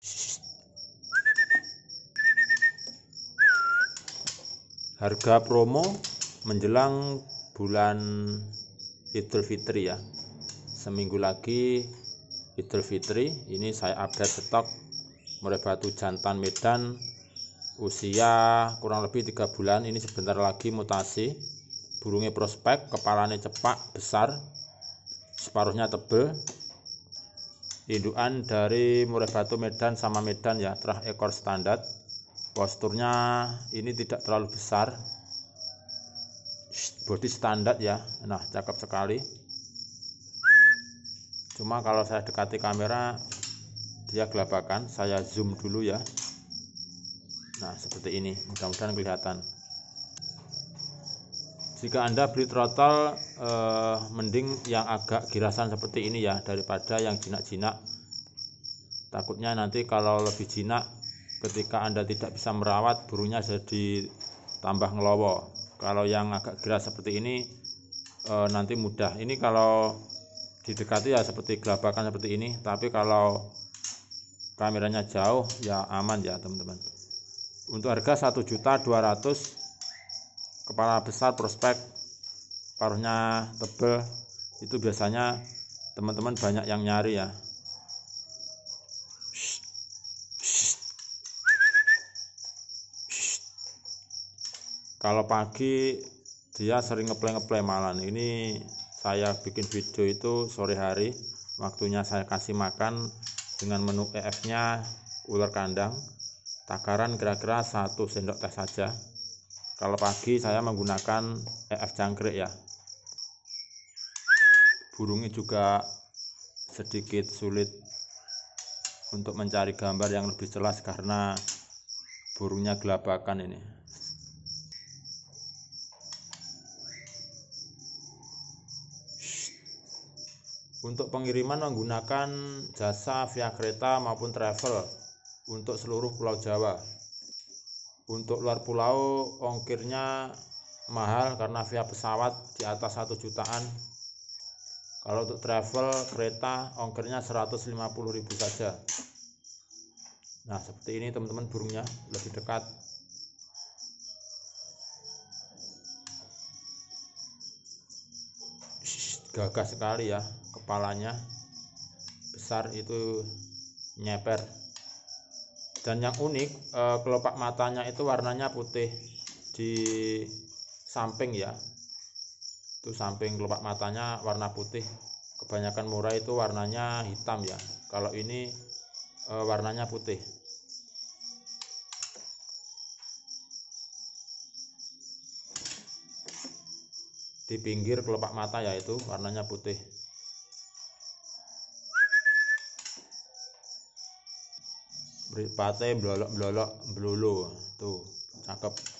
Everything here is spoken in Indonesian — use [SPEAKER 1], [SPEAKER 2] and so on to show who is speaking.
[SPEAKER 1] Harga promo menjelang bulan Idul Fitri ya. Seminggu lagi Idul Fitri. Ini saya update stok murai batu jantan Medan usia kurang lebih 3 bulan. Ini sebentar lagi mutasi. Burungnya prospek, kepalanya cepak, besar, separuhnya tebel. Indukan dari murai batu Medan sama Medan ya, terah ekor standar. Posturnya ini tidak terlalu besar, body standar ya. Nah, cakep sekali. Cuma kalau saya dekati kamera dia gelabakan. Saya zoom dulu ya. Nah, seperti ini, mudah-mudahan kelihatan. Jika Anda beli trotol, mending yang agak girasan seperti ini ya, daripada yang jinak-jinak. Takutnya nanti kalau lebih jinak, ketika Anda tidak bisa merawat, burungnya jadi tambah ngelowo. Kalau yang agak giras seperti ini nanti mudah. Ini kalau didekati ya seperti gelabakan seperti ini, tapi kalau kameranya jauh ya aman ya teman-teman. Untuk harga 1.200.000, kepala besar prospek, paruhnya tebel, itu biasanya teman-teman banyak yang nyari ya. Kalau pagi dia sering ngeplay malam. Ini saya bikin video itu sore hari, waktunya saya kasih makan dengan menu EF-nya ular kandang. Takaran kira-kira 1 sendok teh saja. Kalau pagi saya menggunakan EF jangkrik ya. Burungnya juga sedikit sulit untuk mencari gambar yang lebih jelas karena burungnya gelabakan ini. Untuk pengiriman menggunakan jasa via kereta maupun travel untuk seluruh Pulau Jawa. Untuk luar pulau ongkirnya mahal karena via pesawat di atas 1 jutaan. Kalau untuk travel kereta ongkirnya 150.000 saja. Nah, seperti ini teman-teman burungnya lebih dekat. Gagah sekali ya, kepalanya besar, itu nyeper. Dan yang unik, kelopak matanya itu warnanya putih di samping ya. Itu samping kelopak matanya warna putih. Kebanyakan murai itu warnanya hitam ya. Kalau ini warnanya putih. Di pinggir kelopak mata ya itu warnanya putih. Mripate blolok-blolok blulu tuh, cakep.